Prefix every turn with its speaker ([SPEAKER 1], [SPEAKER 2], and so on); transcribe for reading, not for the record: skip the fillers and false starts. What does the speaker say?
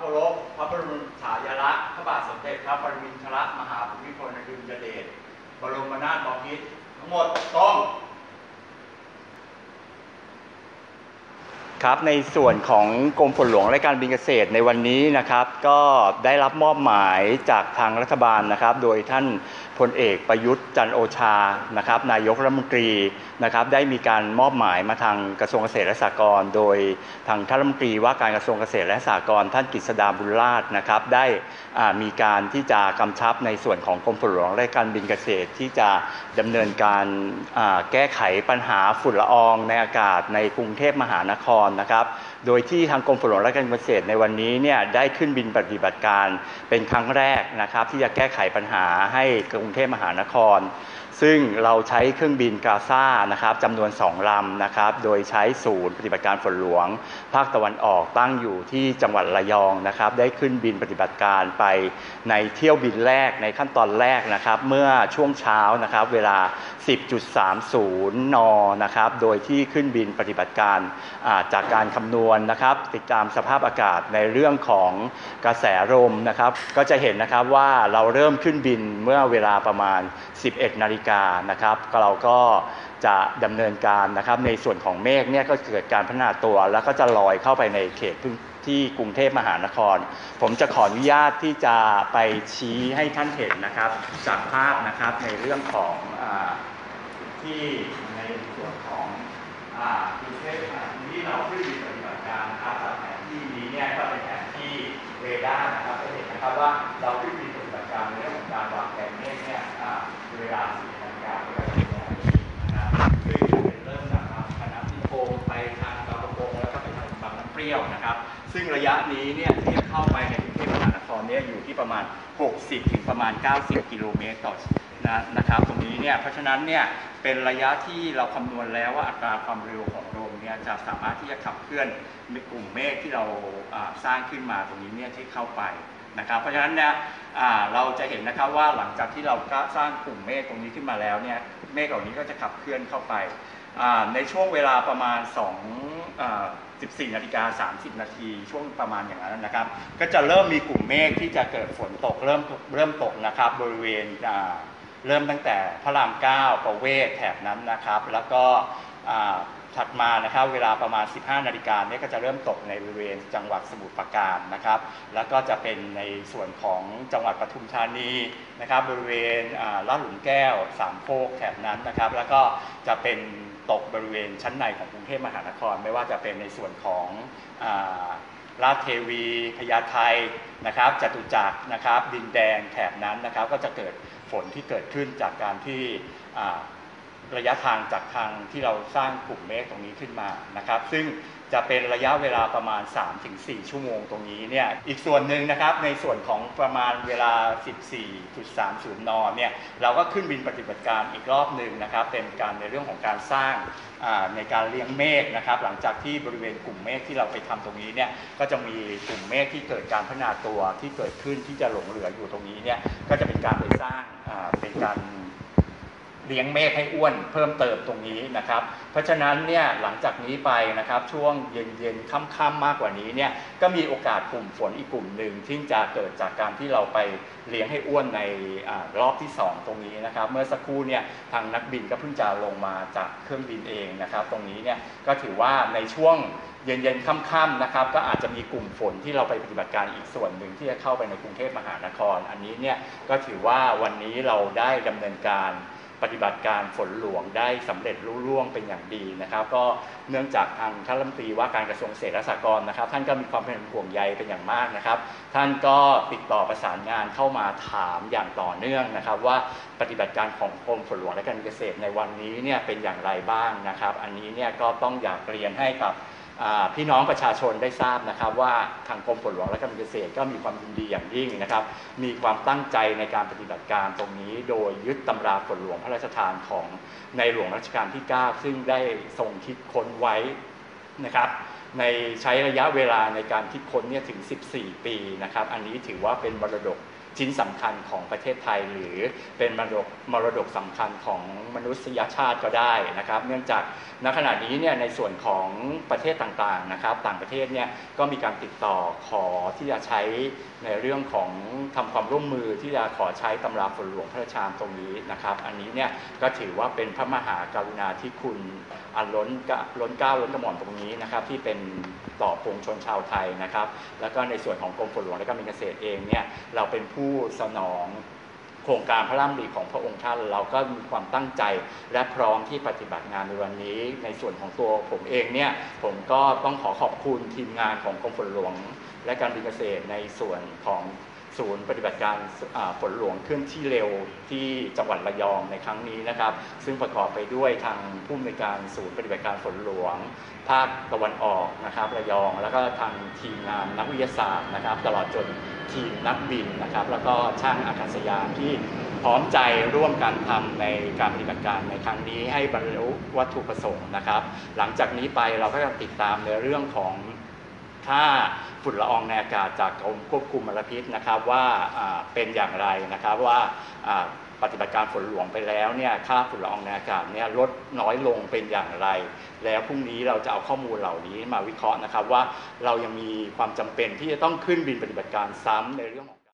[SPEAKER 1] ารพพระบรมฉายาลักษณ์พระบาทสมเด็จพระปรมินทรมหาภูมิพลอดุลยเดชบรมนาถบพิตรทั้งหมดต้องครับในส่วนของกรมฝนหลวงและการบินเกษตรในวันนี้นะครับก็ได้รับมอบหมายจากทางรัฐบาลนะครับโดยท่านพลเอกประยุทธ์จันทร์โอชานะครับนายกรัฐมนตรีนะครับได้มีการมอบหมายมาทางกระทรวงเกษตรและสหกรณ์โดยทางท่านรัฐมนตรีว่าการกระทรวงเกษตรและสหกรณ์ท่านกฤษดาบุญราชนะครับได้มีการที่จะกำชับในส่วนของกรมฝนหลวงและการบินเกษตรที่จะดำเนินการแก้ไขปัญหาฝุ่นละอองในอากาศในกรุงเทพมหานครนะครับโดยที่ทางกรมฝนหลวงและการเกษตรในวันนี้เนี่ยได้ขึ้นบินปฏิบัติการเป็นครั้งแรกนะครับที่จะแก้ไขปัญหาให้กรุงเทพมหานครซึ่งเราใช้เครื่องบินกาซ่านะครับจำนวน2 ลำนะครับโดยใช้ศูนย์ปฏิบัติการฝนหลวงภาคตะวันออกตั้งอยู่ที่จังหวัดระยองนะครับได้ขึ้นบินปฏิบัติการไปในเที่ยวบินแรกในขั้นตอนแรกนะครับเมื่อช่วงเช้านะครับเวลา 10.30 น.นะครับโดยที่ขึ้นบินปฏิบัติการจากการคำนวณนะครับติดตามสภาพอากาศในเรื่องของกระแสลมนะครับก็จะเห็นนะครับว่าเราเริ่มขึ้นบินเมื่อเวลาประมาณ 11 นาฬิกานะครับเราก็จะดำเนินการนะครับในส่วนของเมฆเนี่ยก็เกิดการพัฒนาตัวแล้วก็จะลอยเข้าไปในเขตที่กรุงเทพมหานครผมจะขออนุญาตที่จะไปชี้ให้ท่านเห็นนะครับจากภาพนะครับในเรื่องของที่ในส่วนของกรุงเทพที่เราขึ้นบินปฏิบัติการนะครับจากแผนที่นี้เนี่ยก็เป็นแผนที่เรดาร์นะครับจะเห็นนะครับว่าเราขึ้นบินปฏิบัติการในเรื่องของการวางแผนเมฆเนี่ยเวลา 4 นาฬิกาเวลานะครับซึ่งเป็นเริ่มจากคณะนิคมไปทางบางประกงแล้วก็ไปทางบางน้ำเปรี้ยวนะครับซึ่งระยะนี้เนี่ยที่จะเข้าไปในกรุงเทพมหานครเนี่ยอยู่ที่ประมาณ60ถึงประมาณ90กิโลเมตรต่อนะครับตรงนี้เนี่ยเพราะฉะนั้นเนี่ยเป็นระยะที่เราคำนวณแล้วว่าอัตราความเร็วของลมเนี่ยจะสามารถที่จะขับเคลื่อนในกลุ่มเมฆที่เราสร้างขึ้นมาตรงนี้เนี่ยที่เข้าไปนะครับเพราะฉะนั้นเนี่ยเราจะเห็นนะครับว่าหลังจากที่เราสร้างกลุ่มเมฆตรงนี้ขึ้นมาแล้วเนี่ยเมฆเหล่านี้ก็จะขับเคลื่อนเข้าไปในช่วงเวลาประมาณ14 นาฬิกา 30 นาทีช่วงประมาณอย่างนั้นนะครับก็จะเริ่มมีกลุ่มเมฆที่จะเกิดฝนตกเริ่มตกนะครับบริเวณเริ่มตั้งแต่พระราม 9ประเวศแถบนั้นนะครับแล้วก็ถัดมานะครับเวลาประมาณ 15 นาฬิกาเนี่ยก็จะเริ่มตกในบริเวณจังหวัดสมุทรปราการนะครับแล้วก็จะเป็นในส่วนของจังหวัดปทุมธานีนะครับบริเวณลาดหลุมแก้วสามโคกแถบนั้นนะครับแล้วก็จะเป็นตกบริเวณชั้นในของกรุงเทพมหานครไม่ว่าจะเป็นในส่วนของลาดเทวีพญาไทนะครับจตุจักรนะครับดินแดงแถบนั้นนะครับก็จะเกิดฝนที่เกิดขึ้นจากการที่ระยะทางจากทางที่เราสร้างกลุ่มเมฆตรงนี้ขึ้นมานะครับซึ่งจะเป็นระยะเวลาประมาณ 3-4 ชั่วโมงตรงนี้เนี่ยอีกส่วนหนึ่งนะครับในส่วนของประมาณเวลา 14.30 นเนี่ยเราก็ขึ้นบินปฏิบัติการอีกรอบหนึ่งนะครับเป็นการในเรื่องของการสร้างในการเลี้ยงเมฆนะครับหลังจากที่บริเวณกลุ่มเมฆที่เราไปทำตรงนี้เนี่ยก็จะมีกลุ่มเมฆที่เกิดการพัฒนาตัวที่เกิดขึ้นที่จะหลงเหลืออยู่ตรงนี้เนี่ยก็จะเป็นการไปสร้างเป็นการเลี้ยงเมฆให้อ้วนเพิ่มเติมตรงนี้นะครับเพราะฉะนั้นเนี่ยหลังจากนี้ไปนะครับช่วงเย็นๆค่ำๆมากกว่านี้เนี่ยก็มีโอกาสกลุ่มฝนอีกกลุ่มหนึ่งที่จะเกิดจากการที่เราไปเลี้ยงให้อ้วนในรอบที่2ตรงนี้นะครับเมื่อสักครู่เนี่ยทางนักบินก็เพิ่งจะลงมาจากเครื่องบินเองนะครับตรงนี้เนี่ยก็ถือว่าในช่วงเย็นๆค่ำๆนะครับก็อาจจะมีกลุ่มฝนที่เราไปปฏิบัติการอีกส่วนหนึ่งที่จะเข้าไปในกรุงเทพมหานครอันนี้เนี่ยก็ถือว่าวันนี้เราได้ดำเนินการปฏิบัติการฝนหลวงได้สำเร็จรุ่ร่วงเป็นอย่างดีนะครับก็เนื่องจากทางท่านรัฐมนตรีว่าการกระทรวงเกษตรและสหกรณ์นะครับท่านก็มีความเป็นห่วงใยเป็นอย่างมากนะครับท่านก็ติดต่อประสานงานเข้ามาถามอย่างต่อเนื่องนะครับว่าปฏิบัติการของกรมฝนหลวงและการเกษตรในวันนี้เนี่ยเป็นอย่างไรบ้างนะครับอันนี้เนี่ยก็ต้องอยากเรียนให้กับพี่น้องประชาชนได้ทราบนะครับว่าทางกรมฝนหลวงและการเกษตรก็มีความยินดีอย่างยิ่งนะครับมีความตั้งใจในการปฏิบัติการตรงนี้โดยยึดตำราฝนหลวงพระราชทานของในหลวงรัชกาลที่ 9ซึ่งได้ทรงคิดค้นไว้นะครับในใช้ระยะเวลาในการคิดค้นเนี่ยถึง14 ปีนะครับอันนี้ถือว่าเป็นมรดกชิ้นสำคัญของประเทศไทยหรือเป็นมรดกสำคัญของมนุษยชาติก็ได้นะครับเนื่องจากณขณะนี้เนี่ยในส่วนของประเทศต่างๆนะครับต่างประเทศเนี่ยก็มีการติดต่อขอที่จะใช้ในเรื่องของทำความร่วมมือที่จะขอใช้ตำราฝนหลวงพระราชทานตรงนี้นะครับอันนี้เนี่ยก็ถือว่าเป็นพระมหากรุณาธิคุณอันล้นเกล้าล้นกระหม่อมตรงนี้นะครับที่เป็นต่อปวงชนชาวไทยนะครับแล้วก็ในส่วนของกรมฝนหลวงและการบินเกษตรเองเนี่ยเราเป็นผู้สนองโครงการพระราชดำริของพระองค์ท่านเราก็มีความตั้งใจและพร้อมที่ปฏิบัติงานในวันนี้ในส่วนของตัวผมเองเนี่ยผมก็ต้องขอบคุณทีมงานของกรมฝนหลวงและการบินเกษตรในส่วนของศูนย์ปฏิบัติการฝนหลวงเคลื่อนที่เร็วที่จังหวัดระยองในครั้งนี้นะครับซึ่งประกอบไปด้วยทางผู้อำนวยการศูนย์ปฏิบัติการฝนหลวงภาคตะวันออกนะครับระยองแล้วก็ทางทีมงานนักวิทยาศาสตร์นะครับตลอดจนทีมนักบินนะครับแล้วก็ช่างอากาศยานที่พร้อมใจร่วมกันทำในการปฏิบัติการในครั้งนี้ให้บรรลุวัตถุประสงค์นะครับหลังจากนี้ไปเราก็จะติดตามในเรื่องของค่าฝุ่นละอองในอากาศจากกรมควบคุมมลพิษนะครับว่าเป็นอย่างไรนะครับว่าปฏิบัติการฝนหลวงไปแล้วเนี่ยค่าฝุ่นละอองในอากาศเนี่ยลดน้อยลงเป็นอย่างไรแล้วพรุ่งนี้เราจะเอาข้อมูลเหล่านี้มาวิเคราะห์นะครับว่าเรายังมีความจำเป็นที่จะต้องขึ้นบินปฏิบัติการซ้ำในเรื่องของ